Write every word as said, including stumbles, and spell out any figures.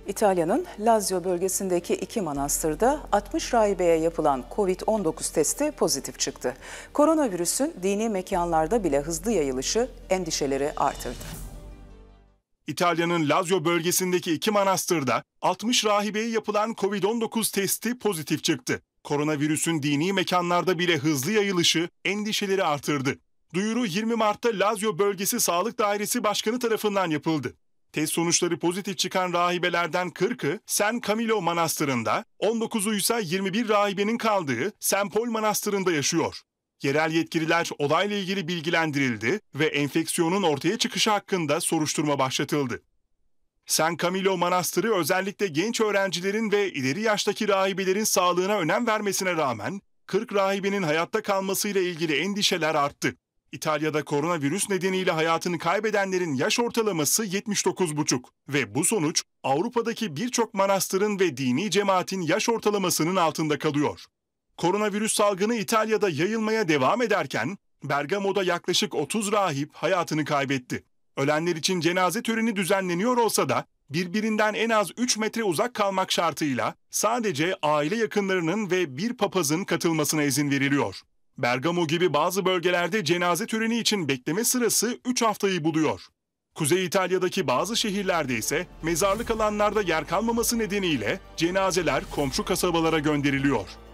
İtalya'nın Lazio bölgesindeki iki manastırda altmış rahibeye yapılan Covid on dokuz testi pozitif çıktı. Koronavirüsün dini mekanlarda bile hızlı yayılışı endişeleri artırdı. İtalya'nın Lazio bölgesindeki iki manastırda altmış rahibeye yapılan Covid on dokuz testi pozitif çıktı. Koronavirüsün dini mekanlarda bile hızlı yayılışı endişeleri artırdı. Duyuru yirmi Mart'ta Lazio Bölgesi Sağlık Dairesi Başkanı tarafından yapıldı. Test sonuçları pozitif çıkan rahibelerden kırkı San Camillo Manastırı'nda, on dokuzu ise yirmi bir rahibenin kaldığı Saint Paul Manastırı'nda yaşıyor. Yerel yetkililer olayla ilgili bilgilendirildi ve enfeksiyonun ortaya çıkışı hakkında soruşturma başlatıldı. San Camillo Manastırı özellikle genç öğrencilerin ve ileri yaştaki rahibelerin sağlığına önem vermesine rağmen kırk rahibenin hayatta kalmasıyla ilgili endişeler arttı. İtalya'da koronavirüs nedeniyle hayatını kaybedenlerin yaş ortalaması yetmiş dokuz buçuk ve bu sonuç Avrupa'daki birçok manastırın ve dini cemaatin yaş ortalamasının altında kalıyor. Koronavirüs salgını İtalya'da yayılmaya devam ederken Bergamo'da yaklaşık otuz rahip hayatını kaybetti. Ölenler için cenaze töreni düzenleniyor olsa da birbirinden en az üç metre uzak kalmak şartıyla sadece aile yakınlarının ve bir papazın katılmasına izin veriliyor. Bergamo gibi bazı bölgelerde cenaze töreni için bekleme sırası üç haftayı buluyor. Kuzey İtalya'daki bazı şehirlerde ise mezarlık alanlarda yer kalmaması nedeniyle cenazeler komşu kasabalara gönderiliyor.